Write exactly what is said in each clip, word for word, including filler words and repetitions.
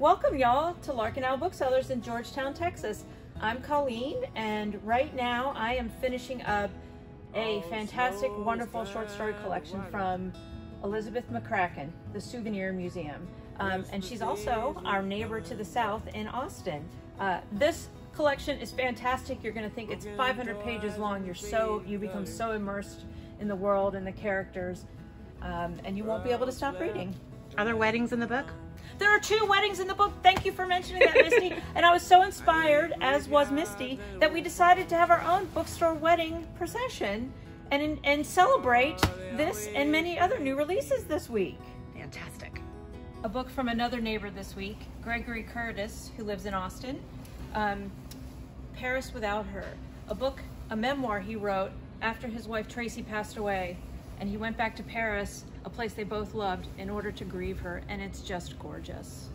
Welcome y'all to Larkin Owl Booksellers in Georgetown, Texas. I'm Colleen, and right now I am finishing up a fantastic, wonderful short story collection from Elizabeth McCracken, the Souvenir Museum. Um, and she's also our neighbor to the south in Austin. Uh, this collection is fantastic. You're going to think it's five hundred pages long. You're so, you become so immersed in the world and the characters, um, and you won't be able to stop reading. Are there weddings in the book? There are two weddings in the book. Thank you for mentioning that, Misty. And I was so inspired, as was Misty, that we decided to have our own bookstore wedding procession and, and celebrate this and many other new releases this week. Fantastic. A book from another neighbor this week, Gregory Curtis, who lives in Austin, um, Paris Without Her. A book, a memoir he wrote after his wife Tracy passed away, and he went back to Paris, a place they both loved, in order to grieve her, and it's just gorgeous.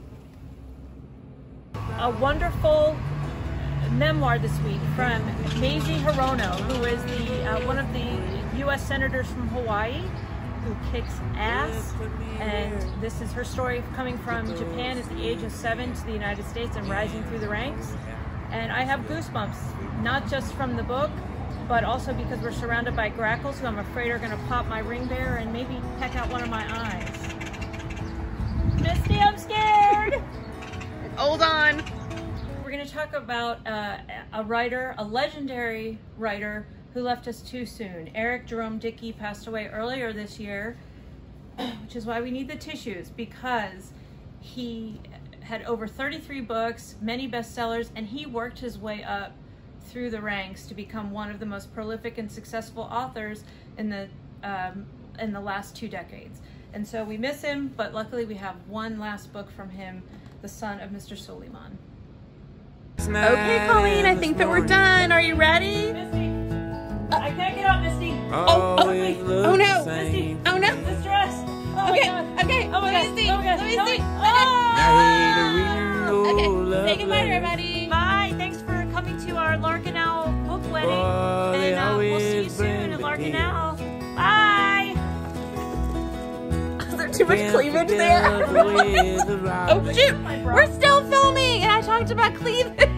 A wonderful memoir this week from Mazie Hirono, who is the uh, one of the U S senators from Hawaii who kicks ass, and this is her story of coming from Japan at the age of seven to the United States and rising through the ranks. And I have goosebumps, not just from the book, but also because we're surrounded by grackles who I'm afraid are going to pop my ring bearer and maybe peck out one of my eyes. Misty, I'm scared! Hold on. We're going to talk about uh, a writer, a legendary writer who left us too soon. Eric Jerome Dickey passed away earlier this year, which is why we need the tissues, because he had over thirty-three books, many bestsellers, and he worked his way up through the ranks to become one of the most prolific and successful authors in the um, in the last two decades. And so we miss him, but luckily we have one last book from him, The Son of Mister Suleiman. Okay, Colleen, I think that we're done. Are you ready? Misty, I can't get up, Misty. Oh, oh, oh no. Misty, Oh no. this dress. Oh Okay, my God. okay, Oh my let God. me see, Oh my God. let me Oh see. my- Oh! Okay, say goodbye to everybody. Bye. Thanks for coming to our Larkin Owl book wedding. And uh, we'll see you soon at Larkin Owl. Bye. Is there too much cleavage there? Oh shoot, we're still filming and I talked about cleavage.